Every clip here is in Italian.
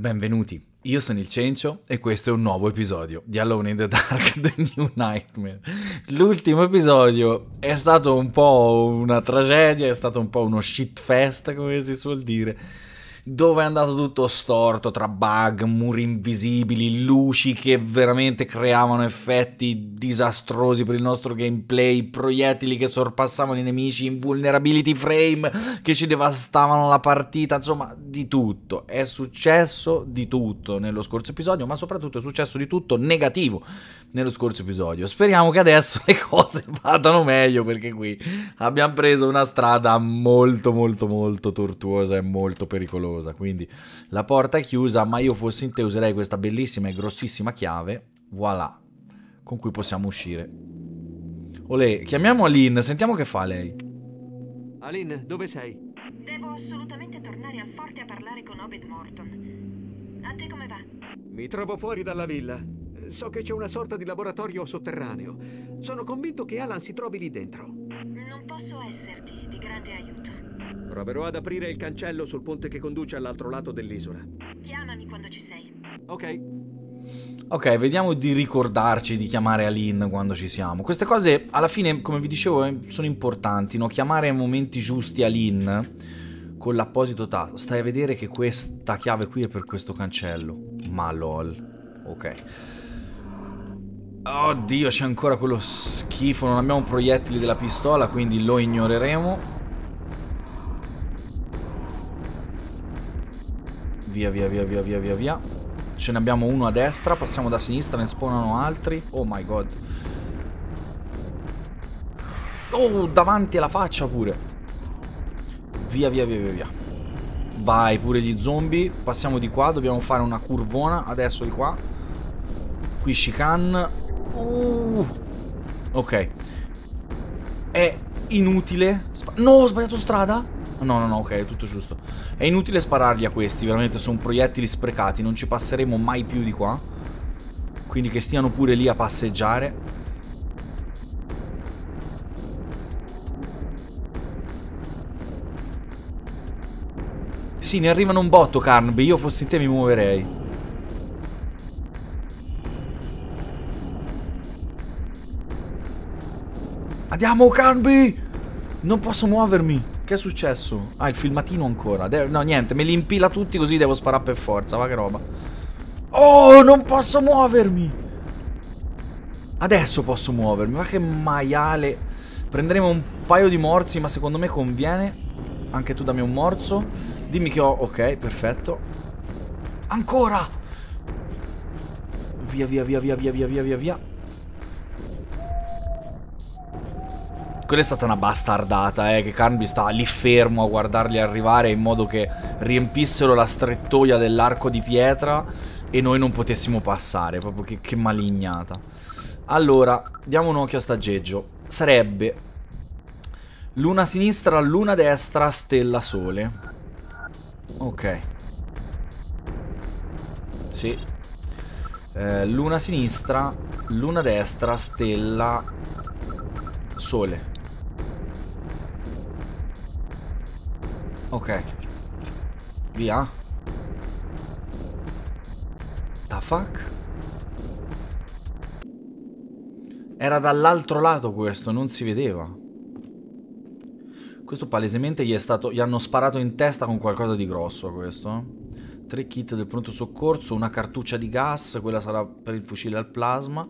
Benvenuti, io sono il Cencio e questo è un nuovo episodio di Alone in the Dark The New Nightmare. L'ultimo episodio è stato un po' una tragedia, è stato un po' uno shitfest, come si suol dire, dove è andato tutto storto tra bug, muri invisibili, luci che veramente creavano effetti disastrosi per il nostro gameplay, proiettili che sorpassavano i nemici, invulnerability frame che ci devastavano la partita, insomma di tutto. È successo di tutto nello scorso episodio, ma soprattutto è successo di tutto negativo nello scorso episodio. Speriamo che adesso le cose vadano meglio, perché qui abbiamo preso una strada molto tortuosa e molto pericolosa. Quindi la porta è chiusa, ma io fossi in te userei questa bellissima e grossissima chiave, voilà, con cui possiamo uscire. Olè, chiamiamo Aline, sentiamo che fa lei. Aline, dove sei? Devo assolutamente tornare al forte a parlare con Obed Morton. A te come va? Mi trovo fuori dalla villa. So che c'è una sorta di laboratorio sotterraneo. Sono convinto che Alan si trovi lì dentro. Non posso esserti di grande aiuto. Proverò ad aprire il cancello sul ponte che conduce all'altro lato dell'isola. Chiamami quando ci sei. Ok. Ok, vediamo di ricordarci di chiamare Aline quando ci siamo. Queste cose, alla fine, come vi dicevo, sono importanti, no? Chiamare ai momenti giusti Aline con l'apposito tasto. Stai a vedere che questa chiave qui è per questo cancello. Ma lol. Ok. Oddio, c'è ancora quello schifo. Non abbiamo proiettili della pistola, quindi lo ignoreremo. Via. Ce ne abbiamo uno a destra, passiamo da sinistra, ne spawnano altri. Oh my god. Oh, davanti alla faccia pure. Via. Vai, pure gli zombie. Passiamo di qua, dobbiamo fare una curvona adesso di qua. Qui chicane. Ok. È inutile. No, ho sbagliato strada? No, ok, è tutto giusto. È inutile spararli a questi, veramente sono proiettili sprecati. Non ci passeremo mai più di qua. Quindi che stiano pure lì a passeggiare. Sì, ne arrivano un botto, Carnby. Io fossi in te mi muoverei. Andiamo, Carnby! Non posso muovermi. Che è successo? Ah, il filmatino ancora. No, niente, me li impila tutti così devo sparare per forza. Va che roba. Oh, non posso muovermi. Adesso posso muovermi. Ma che maiale. Prenderemo un paio di morsi, ma secondo me conviene. Anche tu dammi un morso. Dimmi che ho... Ok, perfetto. Ancora. Via. Quella è stata una bastardata, che Carnby sta lì fermo a guardarli arrivare in modo che riempissero la strettoia dell'arco di pietra e noi non potessimo passare. Proprio che malignata. Allora, diamo un occhio a sta aggeggio. Sarebbe luna sinistra, luna destra, stella sole. Ok. Sì. Luna sinistra, luna destra, stella sole. Ok. Via. The fuck? Era dall'altro lato questo, non si vedeva. Questo palesemente gli hanno sparato in testa con qualcosa di grosso, questo. 3 kit del pronto soccorso, una cartuccia di gas, quella sarà per il fucile al plasma.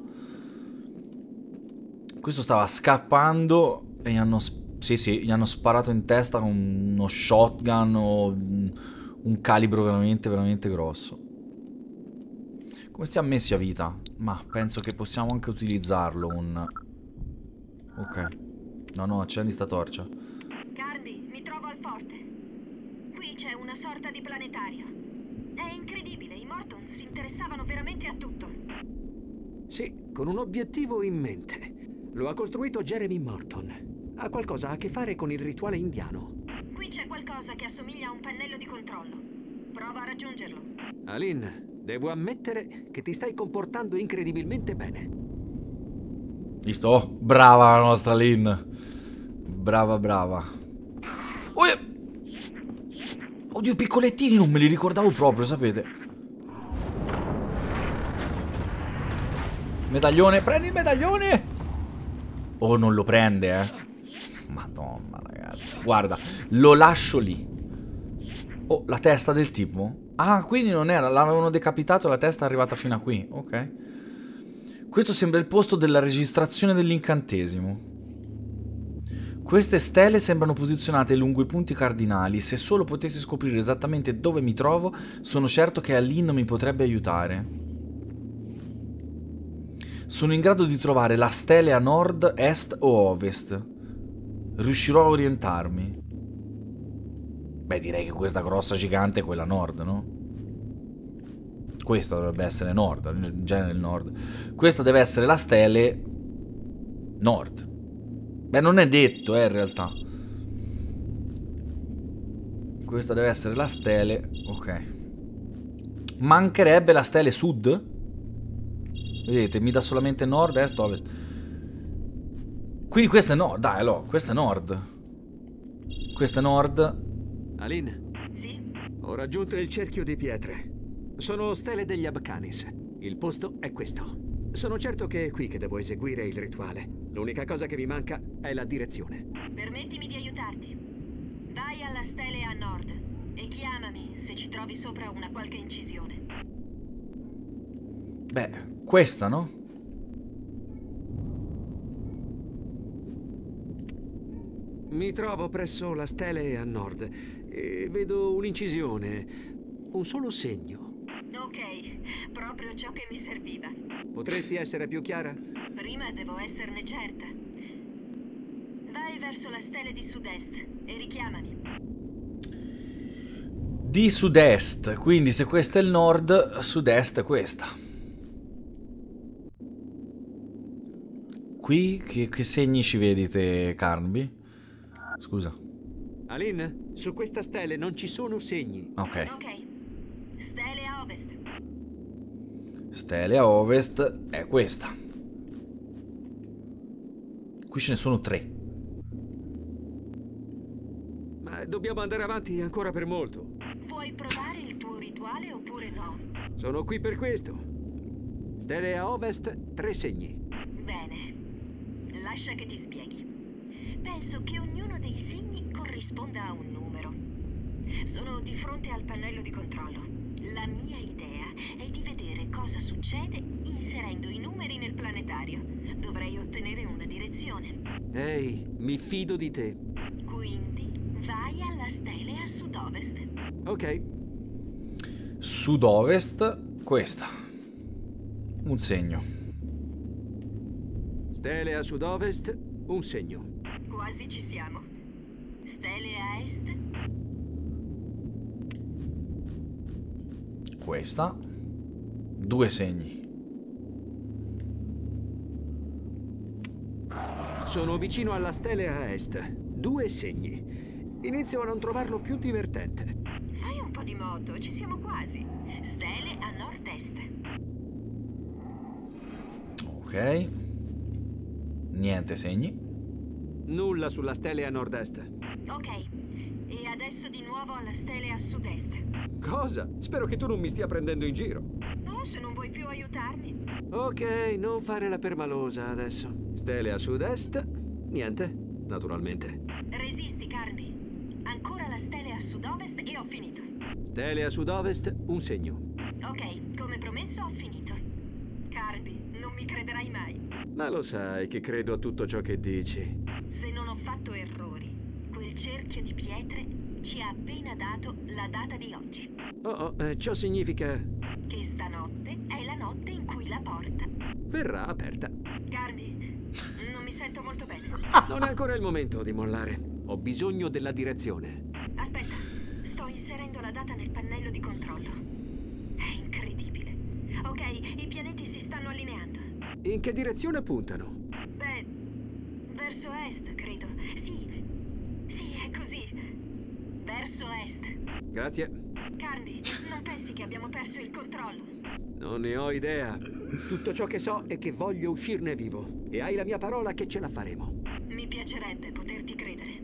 Questo stava scappando e gli hanno gli hanno sparato in testa con uno shotgun o un calibro veramente grosso. Come stiamo messi a vita? Ma penso che possiamo anche utilizzarlo un... Ok. No, accendi sta torcia. Carnby, mi trovo al forte. Qui c'è una sorta di planetario. È incredibile, i Morton si interessavano veramente a tutto. Sì, con un obiettivo in mente. Lo ha costruito Jeremy Morton. Ha qualcosa a che fare con il rituale indiano. Qui c'è qualcosa che assomiglia a un pannello di controllo. Prova a raggiungerlo. Aline, devo ammettere che ti stai comportando incredibilmente bene. Visto? Brava la nostra Lynn. Brava. Oddio, piccolettini non me li ricordavo proprio, sapete? Medaglione, prendi il medaglione! Oh, non lo prende, eh. Madonna, ragazzi. Guarda, lo lascio lì. Oh, la testa del tipo? Ah, quindi non era, l'avevano decapitato e la testa è arrivata fino a qui. Ok. Questo sembra il posto della registrazione dell'incantesimo. Queste stele sembrano posizionate lungo i punti cardinali. Se solo potessi scoprire esattamente dove mi trovo, sono certo che Aline mi potrebbe aiutare. Sono in grado di trovare la stele a nord, est o ovest. Riuscirò a orientarmi. Beh, direi che questa grossa gigante è quella nord, no? Questa dovrebbe essere nord, in genere il nord. Questa deve essere la stele nord. Beh, non è detto, in realtà. Questa deve essere la stele. Ok. Mancherebbe la stele sud. Vedete, mi dà solamente nord, est, ovest. Quindi questa è nord. Dai, allora, questa è nord. Questa è nord. Aline? Sì? Ho raggiunto il cerchio di pietre. Sono stele degli Abkhanis. Il posto è questo. Sono certo che è qui che devo eseguire il rituale. L'unica cosa che mi manca è la direzione. Permettimi di aiutarti. Vai alla stele a nord e chiamami se ci trovi sopra una qualche incisione. Beh, questa, no? Mi trovo presso la stele a nord e vedo un'incisione, un solo segno. Ok, proprio ciò che mi serviva. Potresti essere più chiara? Prima devo esserne certa. Vai verso la stele di sud-est e richiamami. Di sud-est, quindi se questo è il nord, sud-est è questa. Qui che segni ci vedi te, Carnby? Scusa. Aline, su questa stele non ci sono segni. Ok. Ok. Stele a ovest. Stele a ovest è questa. Qui ce ne sono 3. Ma dobbiamo andare avanti ancora per molto. Vuoi provare il tuo rituale oppure no? Sono qui per questo. Stele a ovest, 3 segni. Bene. Lascia che ti spieghi. Penso che ognuno dei segni corrisponda a un numero. Sono di fronte al pannello di controllo. La mia idea è di vedere cosa succede inserendo i numeri nel planetario. Dovrei ottenere una direzione. Ehi, mi fido di te. Quindi vai alla stele a sud-ovest. Ok. Sud-ovest, questa. Un segno. Stele a sud-ovest, un segno. Quasi ci siamo. Stele a est. Questa. 2 segni. Sono vicino alla stele a est. 2 segni. Inizio a non trovarlo più divertente. Fai un po' di moto, ci siamo quasi. Stele a nord-est. Ok. Niente segni. Nulla sulla stele a nord-est. Ok. E adesso di nuovo alla stele a sud-est. Cosa? Spero che tu non mi stia prendendo in giro. No, se non vuoi più aiutarmi. Ok, non fare la permalosa adesso. Stele a sud-est? Niente, naturalmente. Resisti, Carby. Ancora la stele a sud-ovest e ho finito. Stele a sud-ovest, un segno. Ok, come promesso ho finito. Carby, non mi crederai mai. Ma lo sai che credo a tutto ciò che dici. Se non ho fatto errori, quel cerchio di pietre ci ha appena dato la data di oggi. Ciò significa... Che stanotte è la notte in cui la porta verrà aperta. Carby, non mi sento molto bene. Non è ancora il momento di mollare. Ho bisogno della direzione. Aspetta, sto inserendo la data nel pannello di controllo. È incredibile. Ok, i pianeti si stanno allineando. In che direzione puntano? Beh, verso est, credo. Sì, è così. Verso est. Grazie. Carby, non pensi che abbiamo perso il controllo? Non ne ho idea. Tutto ciò che so è che voglio uscirne vivo. E hai la mia parola che ce la faremo. Mi piacerebbe poterti credere.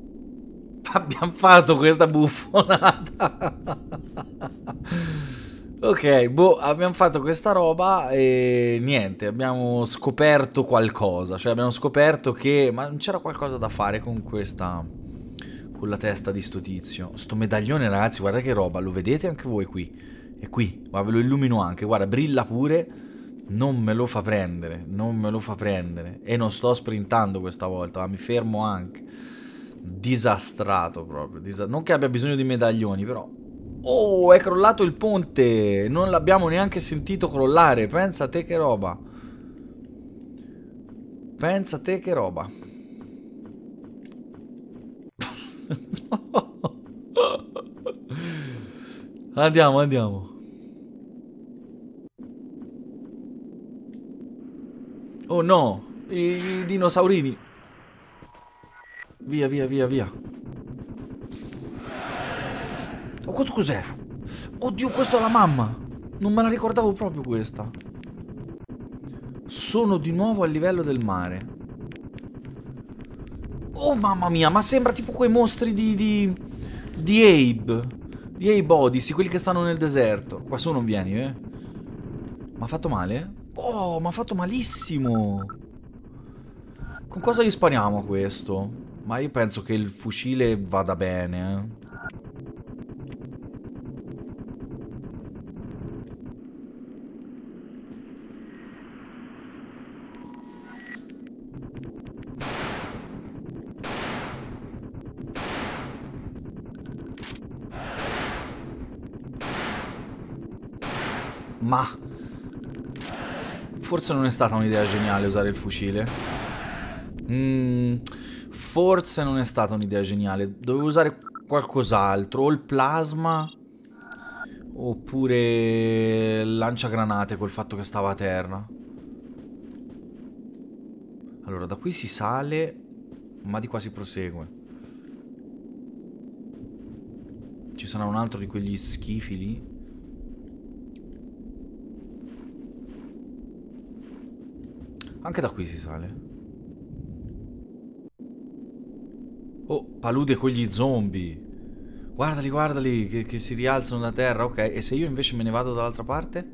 Abbiamo fatto questa buffonata. Ok, boh, abbiamo fatto questa roba e niente, abbiamo scoperto qualcosa, cioè abbiamo scoperto che... Ma non c'era qualcosa da fare con questa... con la testa di sto tizio. Sto medaglione, ragazzi, guarda che roba, lo vedete anche voi qui? È qui, ma ve lo illumino anche, guarda, brilla pure, non me lo fa prendere, non me lo fa prendere. E non sto sprintando questa volta, ma mi fermo anche. Disastrato proprio, non che abbia bisogno di medaglioni, però... Oh, è crollato il ponte! Non l'abbiamo neanche sentito crollare. Pensa a te che roba. Pensa a te che roba. Andiamo, andiamo. Oh no, i dinosaurini. Via, via, via, via. Oh, questo cos'è? Oddio, questo è la mamma. Non me la ricordavo proprio questa. Sono di nuovo a livello del mare. Oh, mamma mia, ma sembra tipo quei mostri di Abe. Di Abe Odyssey, quelli che stanno nel deserto. Qua su non vieni, eh? Mi ha fatto male? Oh, mi ha fatto malissimo. Con cosa gli spariamo a questo? Ma io penso che il fucile vada bene, eh. Ma forse non è stata un'idea geniale usare il fucile. Forse non è stata un'idea geniale. Dovevo usare qualcos'altro. O il plasma, oppure il lanciagranate col fatto che stava a terra. Allora, da qui si sale, ma di qua si prosegue. Ci sarà un altro di quegli schifi lì. Anche da qui si sale. Oh, palude con gli zombie. Guardali, guardali, che si rialzano da terra. Ok, e se io invece me ne vado dall'altra parte?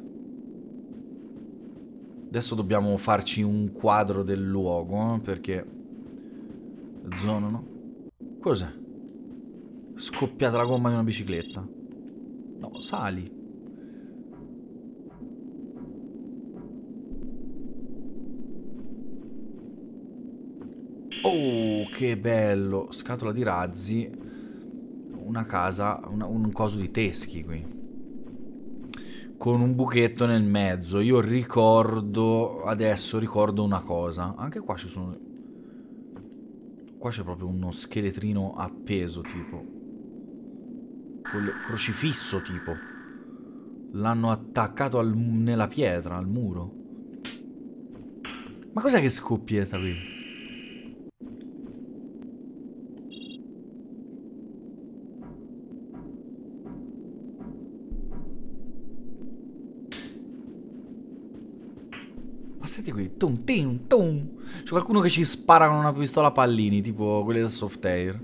Adesso dobbiamo farci un quadro del luogo, perché... Zona, no? Cos'è? Scoppiata la gomma di una bicicletta. No, sali. Oh, che bello. Scatola di razzi. Una casa, un coso di teschi qui. Con un buchetto nel mezzo. Io ricordo, adesso ricordo una cosa. Anche qua ci sono... Qua c'è proprio uno scheletrino appeso, tipo. Crocifisso, tipo. L'hanno attaccato nella pietra, al muro. Ma cos'è che scoppietta qui? Ma senti qui, tum, tim, tum. C'è qualcuno che ci spara con una pistola a pallini, tipo quelle del soft air.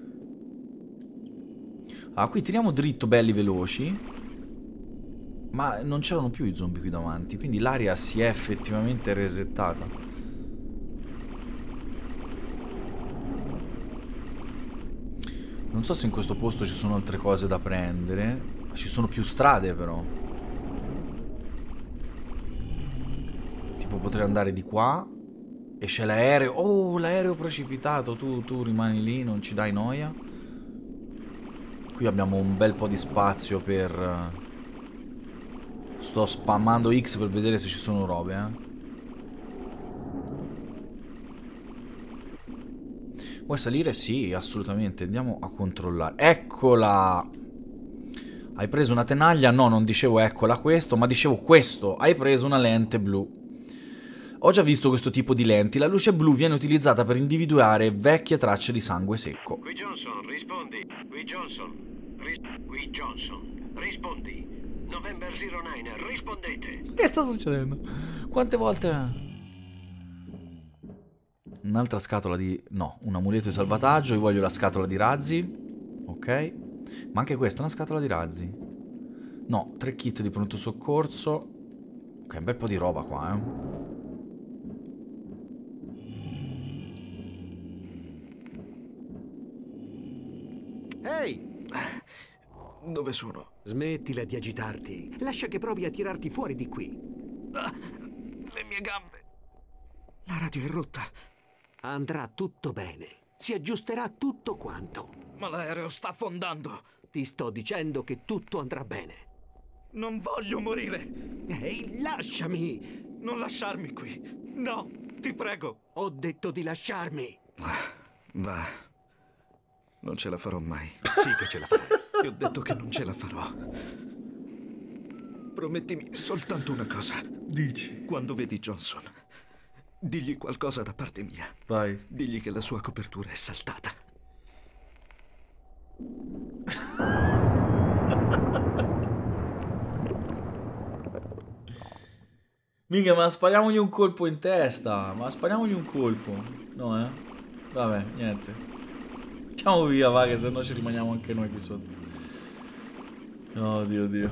Ah, qui tiriamo dritto, belli veloci. Ma non c'erano più i zombie qui davanti, quindi l'aria si è effettivamente resettata. Non so se in questo posto ci sono altre cose da prendere. Ci sono più strade però. Tipo potrei andare di qua. E c'è l'aereo. Oh, l'aereo precipitato. Tu rimani lì, non ci dai noia. Qui abbiamo un bel po' di spazio per... Sto spammando X per vedere se ci sono robe, eh. Vuoi salire? Sì, assolutamente. Andiamo a controllare. Eccola! Hai preso una tenaglia? No, non dicevo eccola questo, ma dicevo questo. Hai preso una lente blu. Ho già visto questo tipo di lenti. La luce blu viene utilizzata per individuare vecchie tracce di sangue secco. Qui Johnson, rispondi. Qui Johnson. Qui Johnson. Rispondi. November 09, rispondete. Che sta succedendo? Quante volte... Un'altra scatola di... No, un amuleto di salvataggio. Io voglio la scatola di razzi. Ok. Ma anche questa è una scatola di razzi. No, 3 kit di pronto soccorso. Ok, un bel po' di roba qua, Ehi! Dove sono? Smettila di agitarti. Lascia che provi a tirarti fuori di qui. Le mie gambe. La radio è rotta. Andrà tutto bene. Si aggiusterà tutto quanto. Ma l'aereo sta affondando. Ti sto dicendo che tutto andrà bene. Non voglio morire. Ehi, lasciami! Non lasciarmi qui. No, ti prego. Ho detto di lasciarmi. Va. Non ce la farò mai. Sì che ce la farai. Ti ho detto che non ce la farò. Promettimi soltanto una cosa. Dici. Quando vedi Johnson, digli qualcosa da parte mia. Vai. Digli che la sua copertura è saltata. Mica, ma spariamogli un colpo in testa. Ma spariamogli un colpo. No, eh? Vabbè, niente. Andiamo via, va, che se no ci rimaniamo anche noi qui sotto. Oh, Dio, Dio.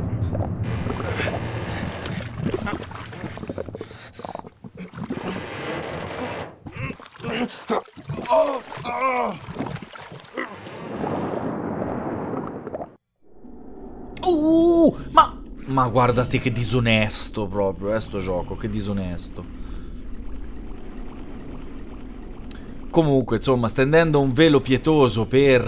Ma guardate che disonesto proprio, sto gioco, che disonesto. Comunque, insomma, stendendo un velo pietoso per,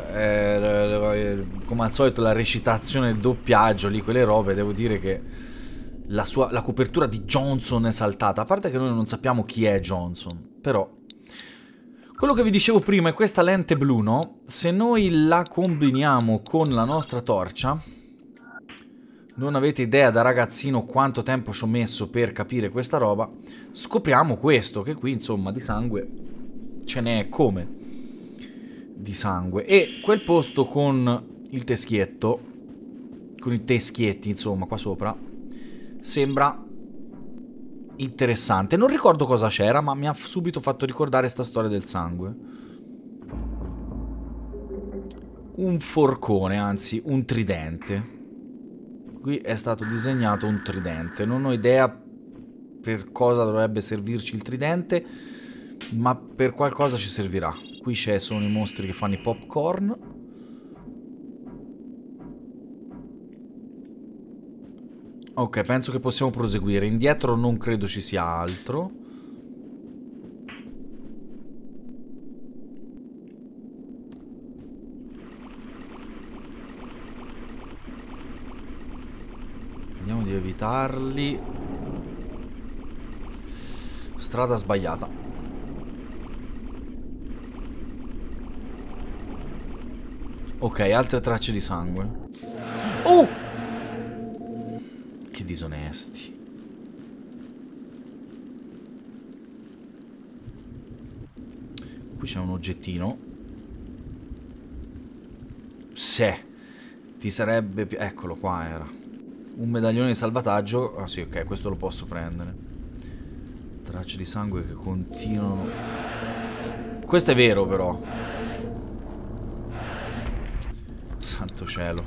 come al solito, la recitazione del doppiaggio, lì, quelle robe, devo dire che la copertura di Johnson è saltata. A parte che noi non sappiamo chi è Johnson, però... Quello che vi dicevo prima è questa lente blu, no? Se noi la combiniamo con la nostra torcia... Non avete idea da ragazzino quanto tempo ci ho messo per capire questa roba. Scopriamo questo, che qui insomma di sangue ce n'è come di sangue. E quel posto con il teschietto, con i teschietti insomma qua sopra, sembra interessante. Non ricordo cosa c'era, ma mi ha subito fatto ricordare sta storia del sangue. Un forcone, anzi un tridente. Qui è stato disegnato un tridente. Non ho idea per cosa dovrebbe servirci il tridente, ma per qualcosa ci servirà. Qui sono i mostri che fanno i popcorn. Ok, penso che possiamo proseguire. Indietro non credo ci sia altro. Vediamo di evitarli. Strada sbagliata. Ok, altre tracce di sangue. Oh! Che disonesti. Qui c'è un oggettino. Se ti sarebbe... Eccolo qua era. Un medaglione di salvataggio. Ah sì, ok, questo lo posso prendere. Tracce di sangue che continuano. Questo è vero però. Santo cielo.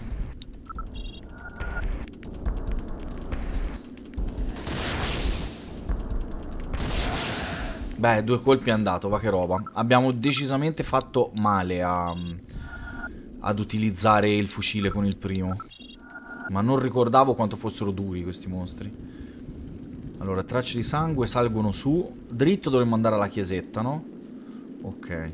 Beh, 2 colpi è andato, va che roba. Abbiamo decisamente fatto male ad utilizzare il fucile con il primo. Ma non ricordavo quanto fossero duri questi mostri. Allora, tracce di sangue salgono su. Dritto dovremmo andare alla chiesetta, no? Ok.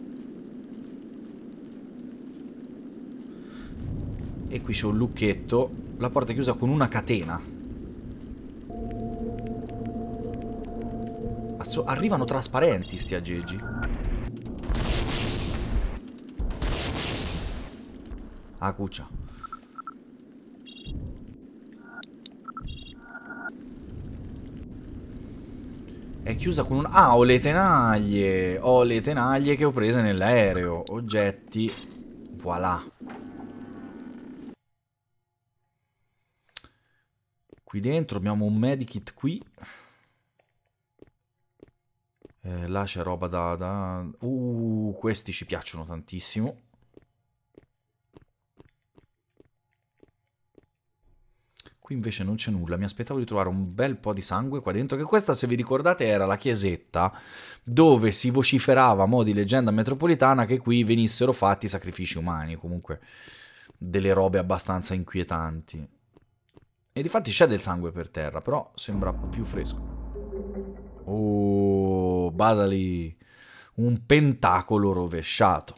E qui c'è un lucchetto. La porta è chiusa con una catena. Arrivano trasparenti sti aggeggi. Ah, cuccia. È chiusa con un... Ah, ho le tenaglie. Ho le tenaglie che ho prese nell'aereo. Oggetti. Voilà. Qui dentro abbiamo un medikit qui. Là c'è roba da... questi ci piacciono tantissimo. Qui invece non c'è nulla, mi aspettavo di trovare un bel po' di sangue qua dentro, che questa, se vi ricordate, era la chiesetta dove si vociferava a mo' di leggenda metropolitana che qui venissero fatti sacrifici umani, comunque delle robe abbastanza inquietanti. E difatti c'è del sangue per terra, però sembra più fresco. Oh, bada lì, un pentacolo rovesciato.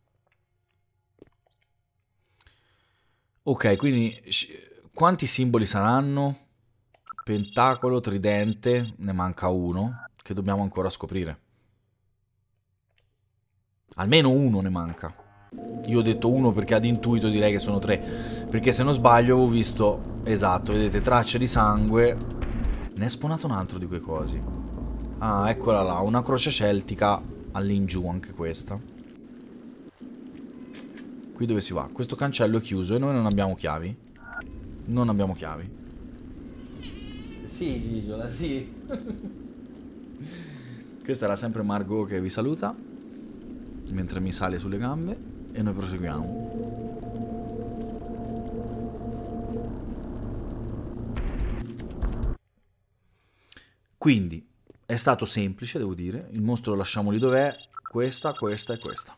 Ok, quindi quanti simboli saranno? Pentacolo, tridente, ne manca uno che dobbiamo ancora scoprire. Almeno uno ne manca. Io ho detto uno perché ad intuito direi che sono tre, perché se non sbaglio avevo visto, esatto, vedete, tracce di sangue. Ne è spawnato un altro di quei cosi. Ah, eccola là, una croce celtica all'ingiù anche questa. Qui dove si va? Questo cancello è chiuso e noi non abbiamo chiavi. Non abbiamo chiavi. Sì, Gigiola, sì. Questa era sempre Margot che vi saluta mentre mi sale sulle gambe e noi proseguiamo. Quindi è stato semplice, devo dire. Il mostro lo lasciamo lì dov'è. Questa, questa e questa.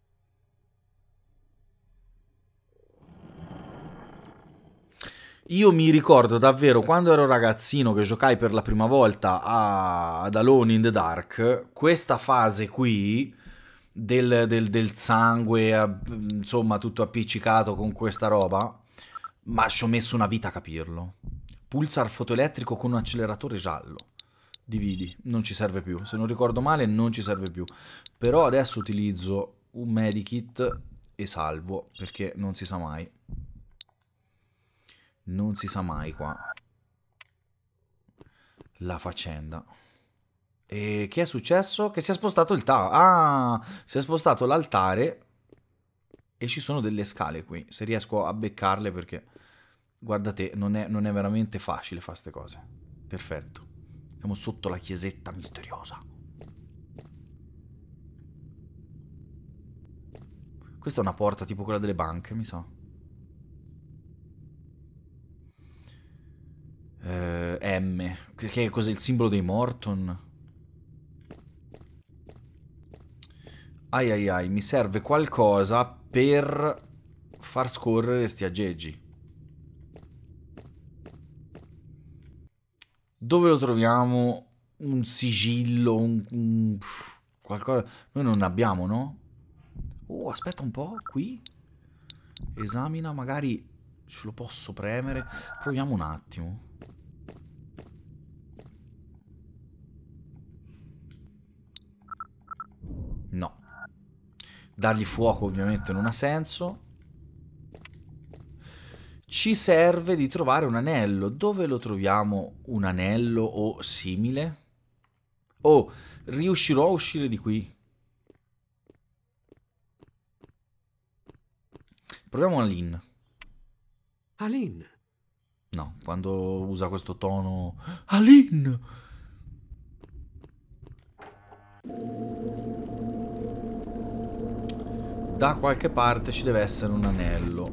Io mi ricordo davvero quando ero ragazzino che giocai per la prima volta ad Alone in the Dark, questa fase qui del sangue, insomma tutto appiccicato con questa roba, ma ci ho messo una vita a capirlo. Pulsar fotoelettrico con un acceleratore giallo. Dividi, non ci serve più. Se non ricordo male non ci serve più. Però adesso utilizzo un medikit e salvo, perché non si sa mai. Non si sa mai qua la faccenda. E che è successo? Che si è spostato il tavolo. Ah, si è spostato l'altare e ci sono delle scale qui. Se riesco a beccarle, perché guardate, non è veramente facile fare queste cose. Perfetto. Siamo sotto la chiesetta misteriosa. Questa è una porta tipo quella delle banche, mi sa. M. Che cos'è il simbolo dei Morton? Ai ai ai, mi serve qualcosa per far scorrere sti aggeggi. Dove lo troviamo? Un sigillo, qualcosa. Noi non ne abbiamo, no? Oh, aspetta un po', qui. Esamina, magari ce lo posso premere. Proviamo un attimo. No. Dargli fuoco ovviamente non ha senso. Ci serve di trovare un anello. Dove lo troviamo un anello o simile? Oh, riuscirò a uscire di qui. Proviamo Aline. Aline? No, quando usa questo tono... Aline! Da qualche parte ci deve essere un anello.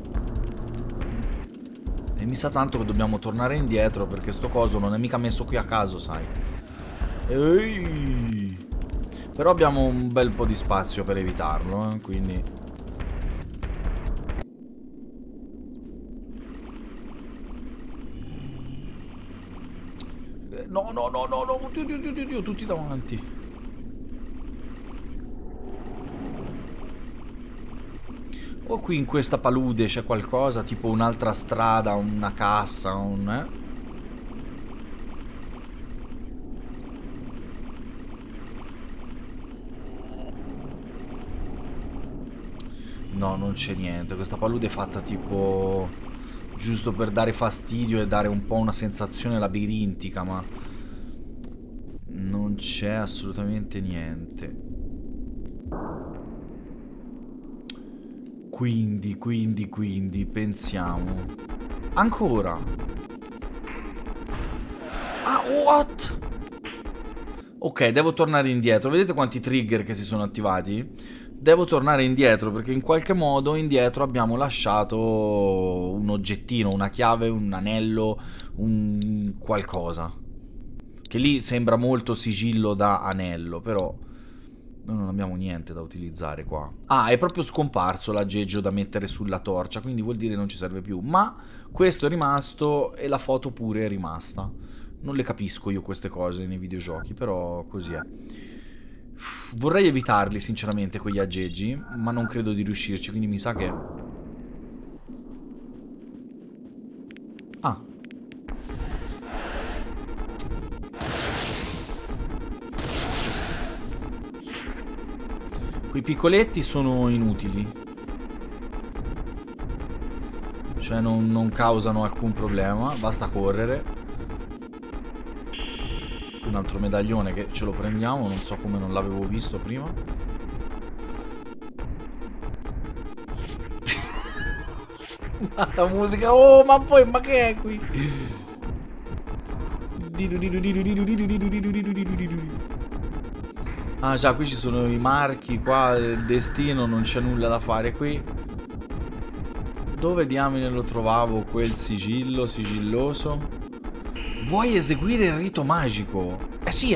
E mi sa tanto che dobbiamo tornare indietro, perché sto coso non è mica messo qui a caso, sai. Ehi! Però abbiamo un bel po' di spazio per evitarlo, quindi... No, no, no, no, no, oddio, tutti davanti. O qui in questa palude c'è qualcosa, tipo un'altra strada, una cassa, un... No, non c'è niente. Questa palude è fatta tipo... giusto per dare fastidio e dare un po' una sensazione labirintica, ma... non c'è assolutamente niente. Quindi, pensiamo. Ancora? Ah, what? Ok, devo tornare indietro. Vedete quanti trigger che si sono attivati? devo tornare indietro, perché in qualche modo indietro abbiamo lasciato un oggettino, una chiave, un anello, un qualcosa. Che lì sembra molto sigillo da anello, però noi non abbiamo niente da utilizzare qua. Ah, è proprio scomparso l'aggeggio da mettere sulla torcia, quindi vuol dire non ci serve più. Ma questo è rimasto e la foto pure è rimasta. Non le capisco io queste cose nei videogiochi, però così è. Vorrei evitarli sinceramente quegli aggeggi, ma non credo di riuscirci, quindi mi sa che... Ah. Quei piccoletti sono inutili. Cioè non causano alcun problema, basta correre. Un altro medaglione che ce lo prendiamo, non so come non l'avevo visto prima. La musica, oh ma poi, ma che è qui? Ah già, qui ci sono i marchi, qua il destino, non c'è nulla da fare qui. Dove diamine lo trovavo quel sigillo sigilloso? Vuoi eseguire il rito magico? Eh sì,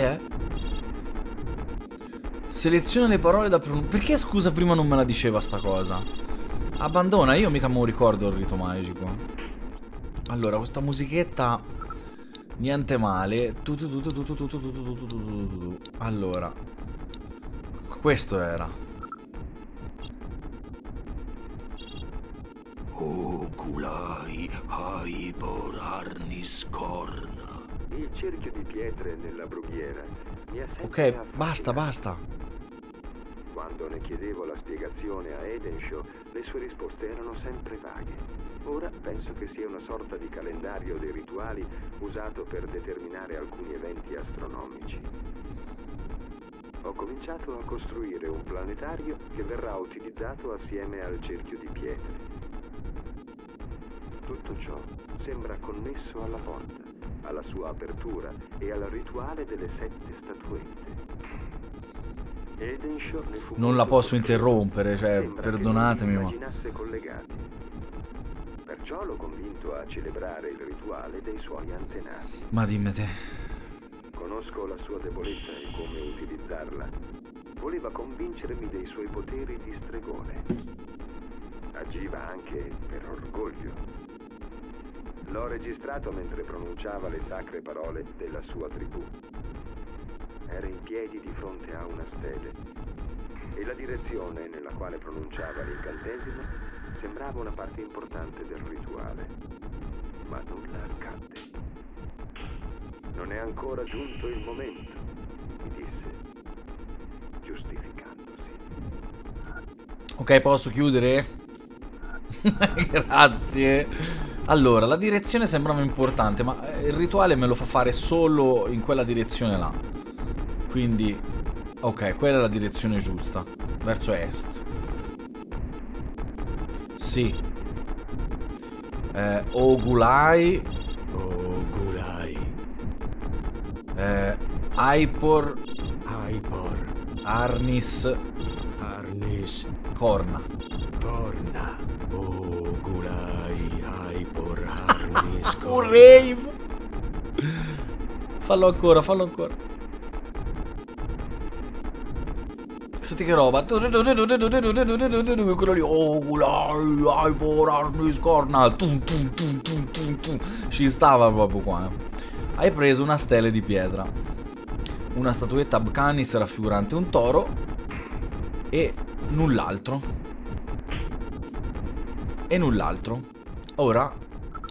Seleziona le parole da pronunciare. Perché scusa prima non me la diceva sta cosa? Abbandona, io mica me lo ricordo il rito magico. Allora, questa musichetta niente male. Allora, questo era. Oculai Hypor Arnis Corna. Il cerchio di pietre nella brughiera mi ha sempre Ok, affascinato. basta. Quando ne chiedevo la spiegazione a Edenshaw, le sue risposte erano sempre vaghe. Ora penso che sia una sorta di calendario dei rituali usato per determinare alcuni eventi astronomici. Ho cominciato a costruire un planetario che verrà utilizzato assieme al cerchio di pietre. Tutto ciò sembra connesso alla porta, alla sua apertura e al rituale delle 7 statuette. Edenshaw ne fu Non la molto posso sorpreso. interrompere, cioè, Sembra perdonatemi, che ma... non li immaginasse collegati. Perciò l'ho convinto a celebrare il rituale dei suoi antenati. Ma dimmi te. Conosco la sua debolezza e come utilizzarla. Voleva convincermi dei suoi poteri di stregone. Agiva anche per orgoglio. L'ho registrato mentre pronunciava le sacre parole della sua tribù. Era in piedi di fronte a una stele e la direzione nella quale pronunciava l'incantesimo sembrava una parte importante del rituale. Ma nulla accadde. Non è ancora giunto il momento, mi disse, giustificandosi. Ok, posso chiudere? Grazie. Allora, la direzione sembrava importante, ma il rituale me lo fa fare solo in quella direzione là. Quindi, ok, quella è la direzione giusta. Verso est. Sì. Ogulai. Hypor. Arnis. Corna. Ogulai Hypor Arnis Un rave. Fallo ancora. Senti che roba. Quello lì. Ogulai Hypor Arnis Corna. Ci stava proprio qua. Hai preso una stele di pietra, una statuetta Abcanis raffigurante un toro e null'altro. Ora,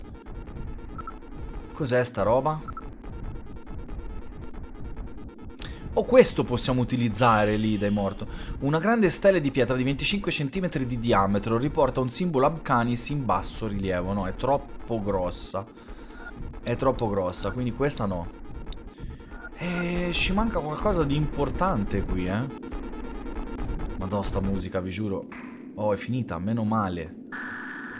cos'è sta roba? Oh, questo possiamo utilizzare lì dai morto. Una grande stella di pietra di 25 cm di diametro riporta un simbolo Abcanis in basso rilievo. No, è troppo grossa. Quindi questa no. Ci manca qualcosa di importante qui, Madonna, sta musica, vi giuro. Oh, è finita, meno male.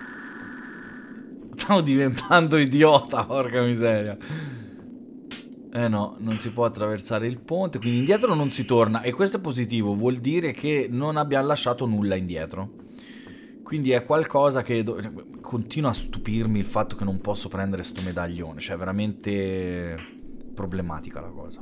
Stavo diventando idiota, porca miseria. Eh no, non si può attraversare il ponte, quindi indietro non si torna. E questo è positivo, vuol dire che non abbiamo lasciato nulla indietro. Quindi è qualcosa che continua a stupirmi il fatto che non posso prendere sto medaglione. Cioè, è veramente problematica la cosa.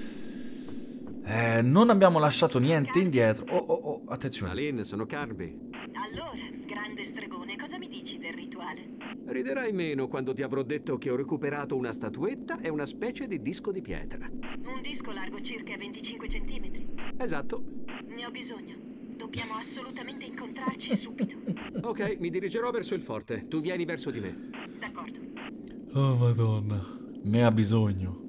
Non abbiamo lasciato niente indietro. Oh, attenzione. Aline, sono Kirby. Allora, grande stregone, cosa mi dici del rituale? Riderai meno quando ti avrò detto che ho recuperato una statuetta e una specie di disco di pietra. Un disco largo circa 25 centimetri. Esatto. Ne ho bisogno. Dobbiamo assolutamente incontrarci subito. Ok, mi dirigerò verso il forte. Tu vieni verso di me. D'accordo. Oh, madonna. Ne ha bisogno.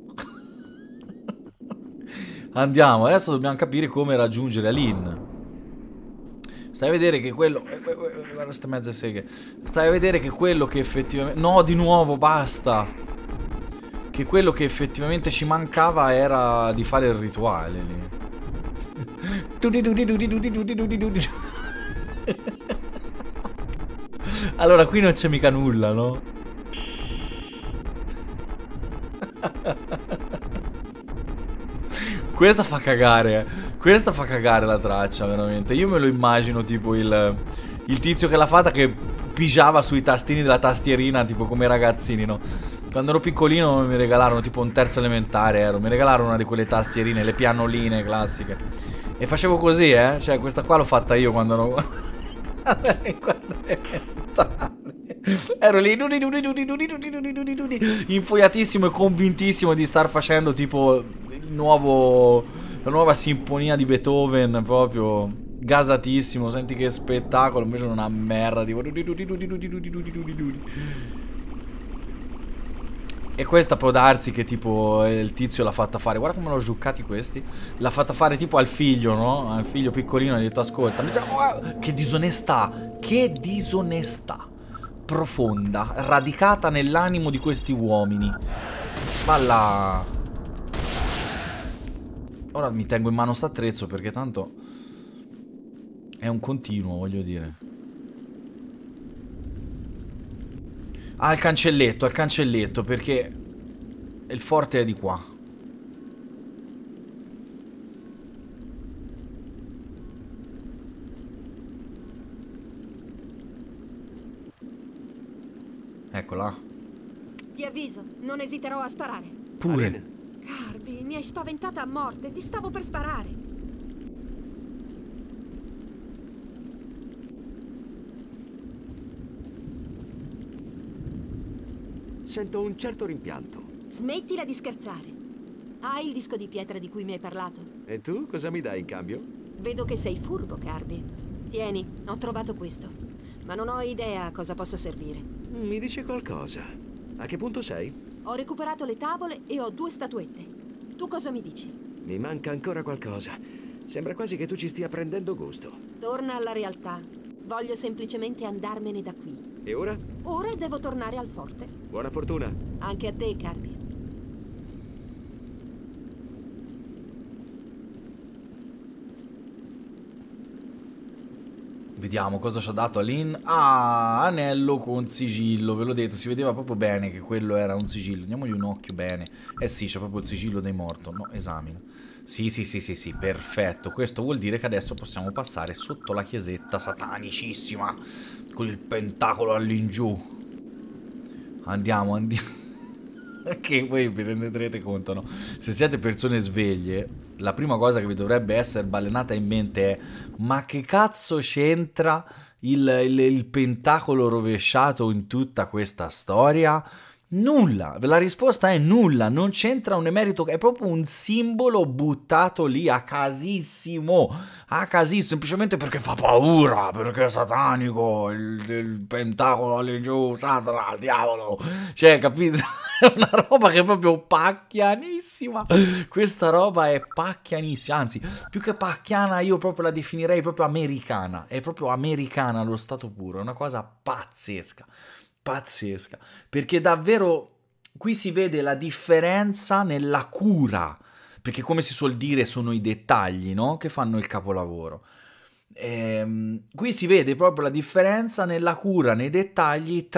Andiamo, adesso dobbiamo capire come raggiungere Aline. Stai a vedere che quello... guarda ste mezze seghe. Stai a vedere che quello che effettivamente... No, di nuovo, basta. Che quello che effettivamente ci mancava era di fare il rituale lì. Allora, qui non c'è mica nulla, no? Questa fa cagare. Questa fa cagare la traccia, veramente. Io me lo immagino tipo il tizio che l'ha fatta che pigiava sui tastini della tastierina, tipo come i ragazzini, no? Quando ero piccolino mi regalarono, tipo un terzo elementare mi regalarono una di quelle tastierine, le pianoline classiche. E facevo così, cioè questa qua l'ho fatta io quando ero... Ero lì infoiatissimo e convintissimo di star facendo tipo la nuova sinfonia di Beethoven, proprio gasatissimo. Senti che spettacolo, invece è una merda tipo... E questa può darsi che tipo il tizio l'ha fatta fare, guarda come l'ho giuccati questi, l'ha fatta fare tipo al figlio, no? Al figlio piccolino, ha detto ascolta, che disonestà, che disonestà profonda, radicata nell'animo di questi uomini. Balla. Ora mi tengo in mano sto attrezzo perché tanto è un continuo, voglio dire. Ah, il cancelletto, perché il forte è di qua. Eccola. Ti avviso, non esiterò a sparare. Pure. Aline. Kirby, mi hai spaventata a morte, ti stavo per sparare. Sento un certo rimpianto. Smettila di scherzare. Hai il disco di pietra di cui mi hai parlato? E tu cosa mi dai in cambio? Vedo che sei furbo, Kirby. Tieni, ho trovato questo. Ma non ho idea a cosa possa servire. Mi dice qualcosa. A che punto sei? Ho recuperato le tavole e ho 2 statuette. Tu cosa mi dici? Mi manca ancora qualcosa. Sembra quasi che tu ci stia prendendo gusto. Torna alla realtà. Voglio semplicemente andarmene da qui. E ora? Ora devo tornare al forte. Buona fortuna. Anche a te, Kirby. Vediamo cosa ci ha dato Aline. Ah, anello con sigillo, ve l'ho detto, si vedeva proprio bene che quello era un sigillo. Diamogli un occhio bene. Eh sì, c'è proprio il sigillo dei morto. No, esamina. Sì, perfetto. Questo vuol dire che adesso possiamo passare sotto la chiesetta satanicissima con il pentacolo all'ingiù. Andiamo. Che voi vi renderete conto, no? Se siete persone sveglie, la prima cosa che vi dovrebbe essere balenata in mente è: ma che cazzo c'entra il pentacolo rovesciato in tutta questa storia? Nulla, la risposta è nulla, non c'entra un emerito, è proprio un simbolo buttato lì a casissimo, semplicemente perché fa paura, perché è satanico, il pentacolo all'ingiù, Satana, il diavolo, cioè, capite? È una roba che è proprio pacchianissima, questa roba è pacchianissima, anzi, più che pacchiana io proprio la definirei proprio americana, è proprio americana allo stato puro, è una cosa pazzesca, perché davvero qui si vede la differenza nella cura, perché come si suol dire sono i dettagli, no? Che fanno il capolavoro. Qui si vede proprio la differenza nella cura, nei dettagli tra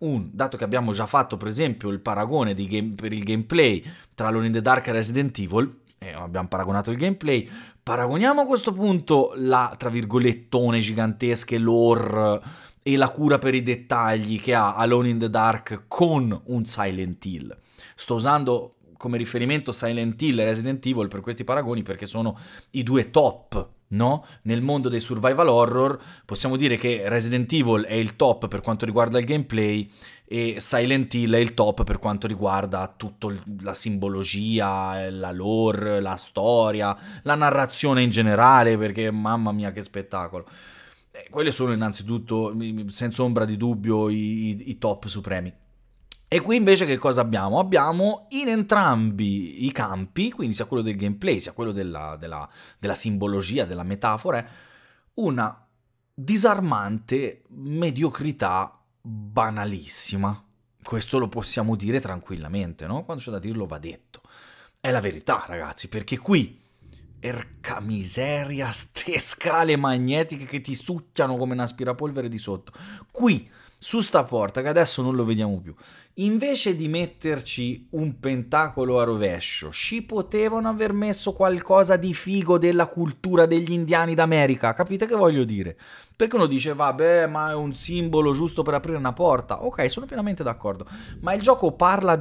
dato che abbiamo già fatto per esempio il paragone per il gameplay tra Alone in the Dark e Resident Evil, abbiamo paragonato il gameplay, paragoniamo a questo punto la, tra virgolettone gigantesche, lore e la cura per i dettagli che ha Alone in the Dark con un Silent Hill. Sto usando come riferimento Silent Hill e Resident Evil per questi paragoni perché sono i due top, no? Nel mondo dei survival horror possiamo dire che Resident Evil è il top per quanto riguarda il gameplay e Silent Hill è il top per quanto riguarda tutta la simbologia, la lore, la storia, la narrazione in generale, perché mamma mia che spettacolo. Quelle sono innanzitutto, senza ombra di dubbio, i top supremi. E qui invece che cosa abbiamo? Abbiamo in entrambi i campi, quindi sia quello del gameplay, sia quello della simbologia, della metafora, una disarmante mediocrità banalissima. Questo lo possiamo dire tranquillamente, no? Quando c'è da dirlo va detto. È la verità, ragazzi, perché qui, erca miseria, ste scale magnetiche che ti succhiano come un aspirapolvere di sotto. Qui, su sta porta, che adesso non lo vediamo più, invece di metterci un pentacolo a rovescio, ci potevano aver messo qualcosa di figo della cultura degli indiani d'America, capite che voglio dire? Perché uno dice, vabbè, ma è un simbolo giusto per aprire una porta. Ok, sono pienamente d'accordo, ma il gioco parla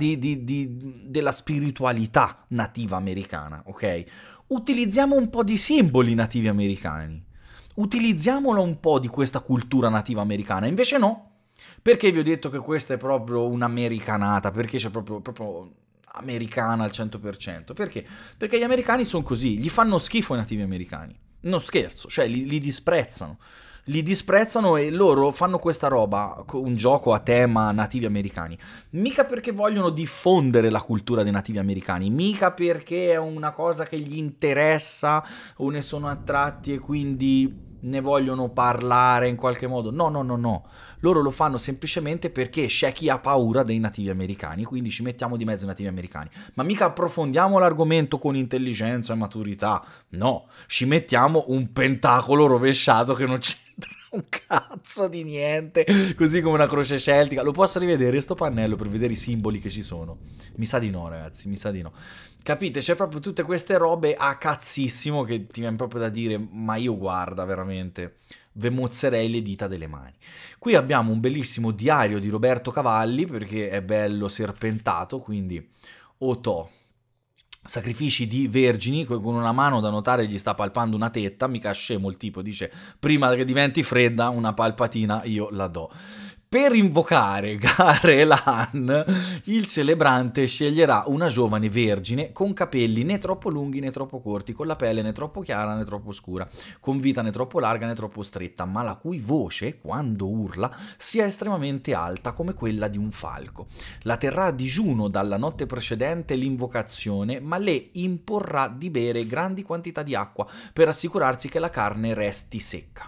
della spiritualità nativa americana, ok? Utilizziamo un po' di simboli nativi americani, utilizziamola un po' di questa cultura nativa americana, invece no. Perché vi ho detto che questa è proprio un'americanata? Perché c'è proprio americana al 100%? Perché? Perché gli americani sono così, gli fanno schifo i nativi americani. Non scherzo, cioè li disprezzano. Li disprezzano e loro fanno questa roba, un gioco a tema nativi americani. Mica perché vogliono diffondere la cultura dei nativi americani, mica perché è una cosa che gli interessa o ne sono attratti e quindi ne vogliono parlare in qualche modo. No. Loro lo fanno semplicemente perché c'è chi ha paura dei nativi americani, quindi ci mettiamo di mezzo i nativi americani. Ma mica approfondiamo l'argomento con intelligenza e maturità. No, ci mettiamo un pentacolo rovesciato che non c'entra un cazzo di niente, così come una croce celtica. Lo posso rivedere sto pannello per vedere i simboli che ci sono? Mi sa di no, ragazzi, mi sa di no. Capite? C'è proprio tutte queste robe a cazzissimo che ti viene proprio da dire, ma io guarda, veramente, ve mozzerei le dita delle mani. Qui abbiamo un bellissimo diario di Roberto Cavalli, perché è bello serpentato, quindi Otò. Sacrifici di vergini, con una mano da notare gli sta palpando una tetta, mica scemo il tipo, dice prima che diventi fredda una palpatina io la do. Per invocare Garelan, il celebrante sceglierà una giovane vergine con capelli né troppo lunghi né troppo corti, con la pelle né troppo chiara né troppo scura, con vita né troppo larga né troppo stretta, ma la cui voce, quando urla, sia estremamente alta come quella di un falco. La terrà a digiuno dalla notte precedente l'invocazione, ma le imporrà di bere grandi quantità di acqua per assicurarsi che la carne resti secca.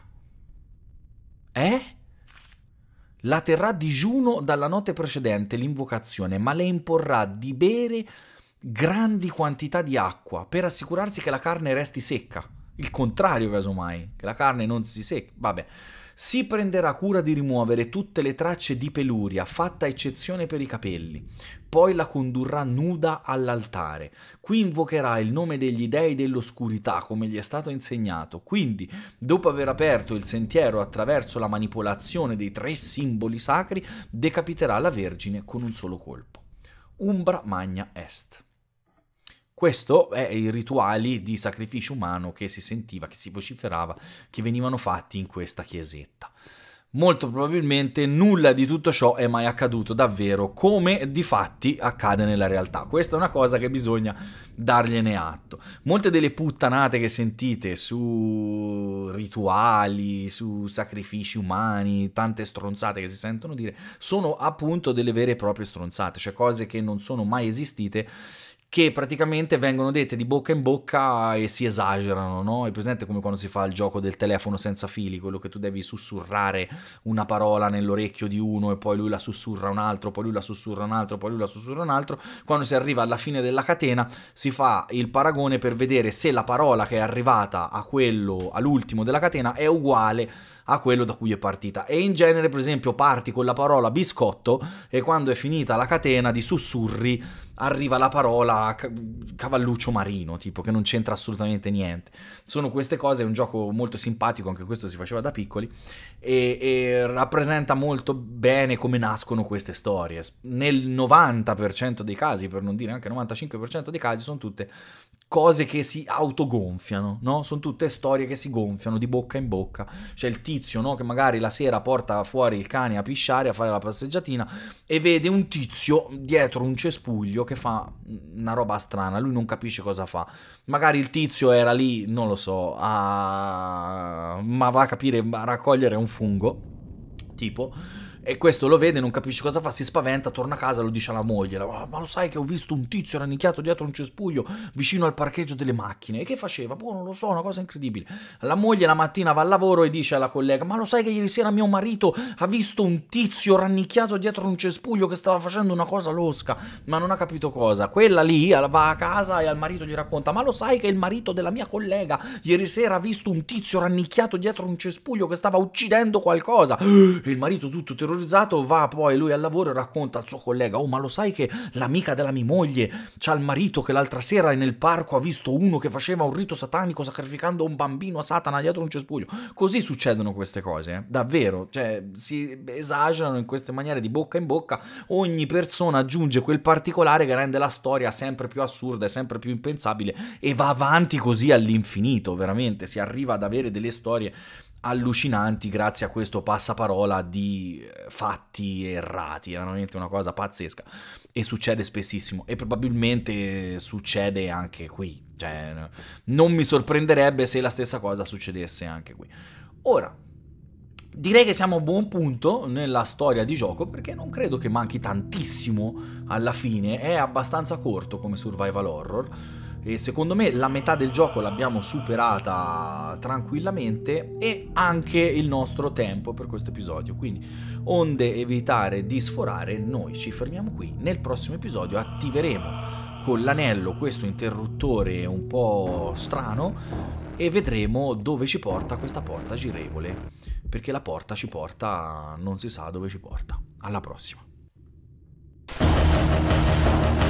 La terrà a digiuno dalla notte precedente l'invocazione, ma le imporrà di bere grandi quantità di acqua per assicurarsi che la carne resti secca. Il contrario, casomai, che la carne non si secca. Vabbè. Si prenderà cura di rimuovere tutte le tracce di peluria, fatta eccezione per i capelli. Poi la condurrà nuda all'altare. Qui invocherà il nome degli dei dell'oscurità, come gli è stato insegnato. Quindi, dopo aver aperto il sentiero attraverso la manipolazione dei 3 simboli sacri, decapiterà la Vergine con un solo colpo. Umbra magna est. Questo è i rituali di sacrificio umano che si sentiva, che si vociferava, che venivano fatti in questa chiesetta. Molto probabilmente nulla di tutto ciò è mai accaduto davvero, come di fatti accade nella realtà. Questa è una cosa che bisogna dargliene atto. Molte delle puttanate che sentite su rituali, su sacrifici umani, tante stronzate che si sentono dire, sono appunto delle vere e proprie stronzate, cioè cose che non sono mai esistite, che praticamente vengono dette di bocca in bocca e si esagerano, no? È presente come quando si fa il gioco del telefono senza fili, quello che tu devi sussurrare una parola nell'orecchio di uno e poi lui la sussurra un altro, poi lui la sussurra un altro, poi lui la sussurra un altro. Quando si arriva alla fine della catena si fa il paragone per vedere se la parola che è arrivata a quello, all'ultimo della catena, è uguale a quello da cui è partita. E in genere, per esempio, parti con la parola biscotto e quando è finita la catena di sussurri arriva la parola cavalluccio marino, tipo, che non c'entra assolutamente niente. Sono queste cose, è un gioco molto simpatico, anche questo si faceva da piccoli, e rappresenta molto bene come nascono queste storie. Nel 90% dei casi, per non dire anche 95% dei casi, sono tutte cose che si autogonfiano, no? Sono tutte storie che si gonfiano di bocca in bocca. C'è il tizio, no, che magari la sera porta fuori il cane a pisciare, a fare la passeggiatina e vede un tizio dietro un cespuglio che fa una roba strana, lui non capisce cosa fa. Magari il tizio era lì, non lo so, ma va a capire, a raccogliere un fungo, tipo, e questo lo vede, non capisce cosa fa, si spaventa, torna a casa, lo dice alla moglie: ma lo sai che ho visto un tizio rannicchiato dietro un cespuglio vicino al parcheggio delle macchine? E che faceva? Boh, non lo so, una cosa incredibile. La moglie la mattina va al lavoro e dice alla collega: ma lo sai che ieri sera mio marito ha visto un tizio rannicchiato dietro un cespuglio che stava facendo una cosa losca, ma non ha capito cosa. Quella lì va a casa e al marito gli racconta: ma lo sai che il marito della mia collega ieri sera ha visto un tizio rannicchiato dietro un cespuglio che stava uccidendo qualcosa? E il marito tutto terrorizzato va poi lui al lavoro e racconta al suo collega: oh, ma lo sai che l'amica della mia moglie c'ha il marito che l'altra sera nel parco ha visto uno che faceva un rito satanico sacrificando un bambino a Satana dietro un cespuglio? Così succedono queste cose, davvero, cioè si esagerano in queste maniere di bocca in bocca. Ogni persona aggiunge quel particolare che rende la storia sempre più assurda e sempre più impensabile, e va avanti così all'infinito. Veramente si arriva ad avere delle storie allucinanti grazie a questo passaparola di fatti errati. È veramente una cosa pazzesca e succede spessissimo, e probabilmente succede anche qui, cioè non mi sorprenderebbe se la stessa cosa succedesse anche qui. Ora, direi che siamo a buon punto nella storia di gioco, perché non credo che manchi tantissimo alla fine, è abbastanza corto come survival horror e secondo me la metà del gioco l'abbiamo superata tranquillamente, e anche il nostro tempo per questo episodio. Quindi, onde evitare di sforare, noi ci fermiamo qui. Nel prossimo episodio attiveremo con l'anello questo interruttore un po' strano e vedremo dove ci porta questa porta girevole, perché la porta ci porta, non si sa dove ci porta. Alla prossima.